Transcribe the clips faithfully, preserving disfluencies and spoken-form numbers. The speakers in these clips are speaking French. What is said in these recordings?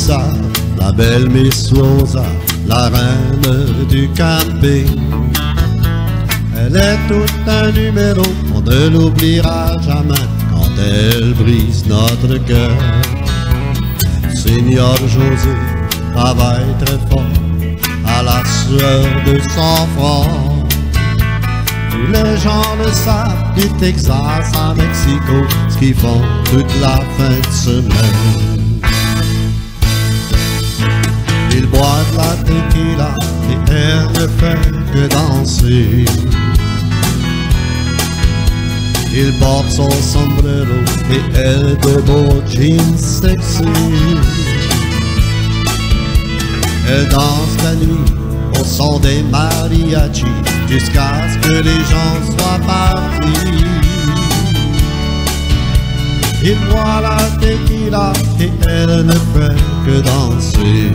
Mélissa, la belle Miss Rosa, la reine du camping. Elle est tout un numéro, on ne l'oubliera jamais quand elle brise notre cœur. Seigneur José travaille très fort à la sueur de son front. Tous les gens le savent, du Texas à Mexico, ce qu'ils font toute la fin de semaine. Il boit de la tequila et elle ne fait que danser. Il porte son sombrero et elle de beaux jeans sexy. Elle danse la nuit au son des mariachis jusqu'à ce que les gens soient partis. Il boit la tequila et elle ne fait que danser.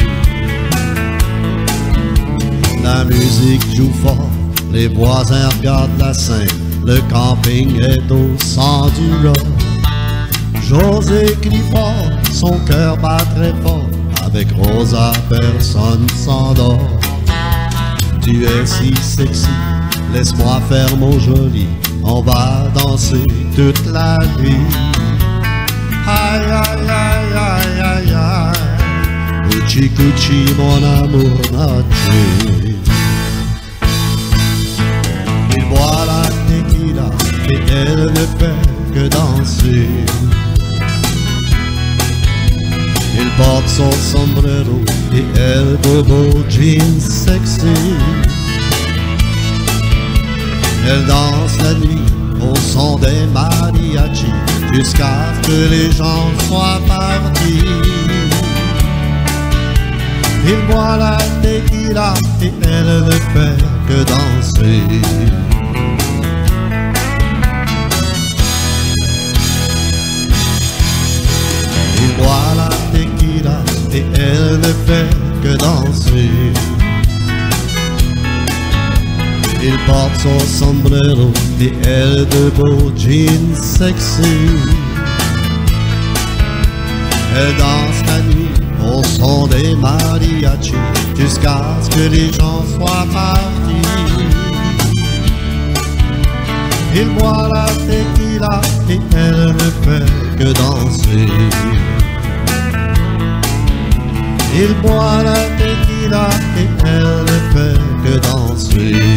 La musique joue fort, les voisins regardent la scène, le camping est au sang du rock. José crie fort, son cœur bat très fort, avec Rosa personne s'endort. Tu es si sexy, laisse-moi faire mon joli, on va danser toute la nuit. Aïe aïe aïe aïe aïe aïe, cuchi cuchi mon amour noche. Il boit la tequila et elle ne fait que danser. Il porte son sombrero et elle de beaux jeans sexy. Elle danse la nuit au son des mariachis jusqu'à ce que les gens soient partis. Il boit la tequila et elle ne fait que danser. Il boit la tequila et elle ne fait que danser. Il porte son sombrero et elle de beaux jeans sexy. Elle danse la nuit au son des mariachis jusqu'à ce que les gens soient partis. Il boit la tequila et elle ne fait que danser. Il boit la tequila et elle ne fait que danser.